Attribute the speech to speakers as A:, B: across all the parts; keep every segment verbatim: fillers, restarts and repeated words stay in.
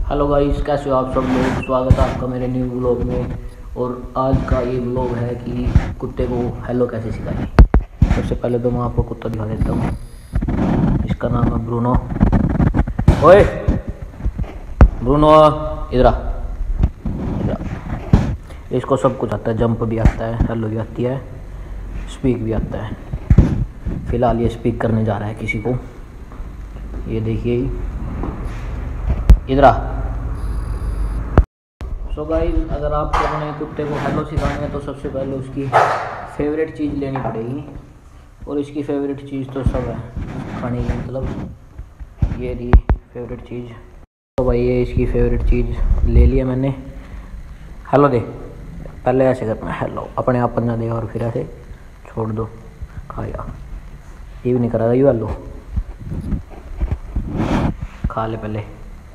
A: Hello guys, कैसे हो आप सब लोग। स्वागत है आपका मेरे न्यू व्लॉग में। और आज का ये व्लॉग है कि कुत्ते को हेलो कैसे सिखाएं। सबसे पहले तो मैं आपको कुत्ता दिखा देता हूँ। इसका नाम है ब्रूनो। ओए ब्रूनो, इधर आ, इधर आ। इसको सब कुछ आता है, जंप भी आता है, हेलो भी आती है, स्पीक भी आता है। फिलहाल ये स्पीक करने जा रहा है किसी को। ये देखिए, इधर आ। सो गाइस, अगर आपको अपने कुत्ते को हेलो सिखाना है तो सबसे पहले उसकी फेवरेट चीज़ लेनी पड़ेगी। और इसकी फेवरेट चीज़ तो सब है खाने की, मतलब ये रही फेवरेट चीज़। तो भाई ये इसकी फेवरेट चीज़ ले लिया मैंने। हेलो दे, पहले ऐसे करना है हेलो, अपने आप पन्ना दे और फिर ऐसे छोड़ दो, खाया। ये भी नहीं करा यू हेलो, खा ले पहले।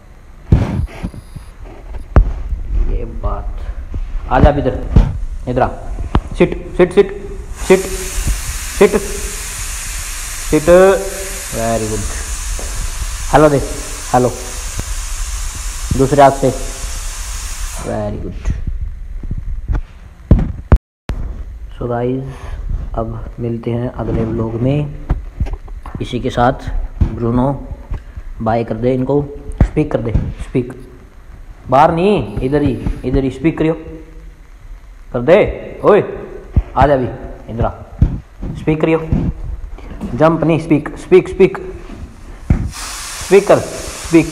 A: ये बात, आ जा इधर, इधर आ। Sit sit sit sit sit sit, very good. Hello दे, हेलो दूसरे हाथ से, वेरी गुड। सो गाइस, अब मिलते हैं अगले व्लॉग में। इसी के साथ ब्रूनो बाय कर दे, इनको स्पीक कर दे, स्पीक। बाहर नहीं, इधर ही, इधर ही स्पीक करियो, कर दे। ओए आ जा भी, इधर आ, स्पीक करियो। जंप नहीं, स्पीक स्पीक स्पीक स्पीक कर, स्पीक।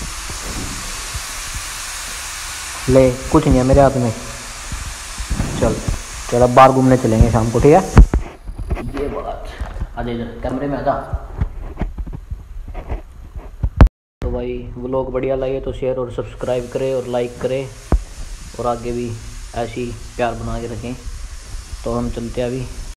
A: ले, कुछ नहीं है मेरे हाथ में। चल चल, अब बाहर घूमने चलेंगे शाम को, ठीक है। ये बात, आ जा इधर, कैमरे में आ जा। तो भाई व्लॉग बढ़िया लगे तो शेयर और सब्सक्राइब करें और लाइक करें, और आगे भी ऐसी प्यार बना के रखें। तो हम चलते हैं अभी।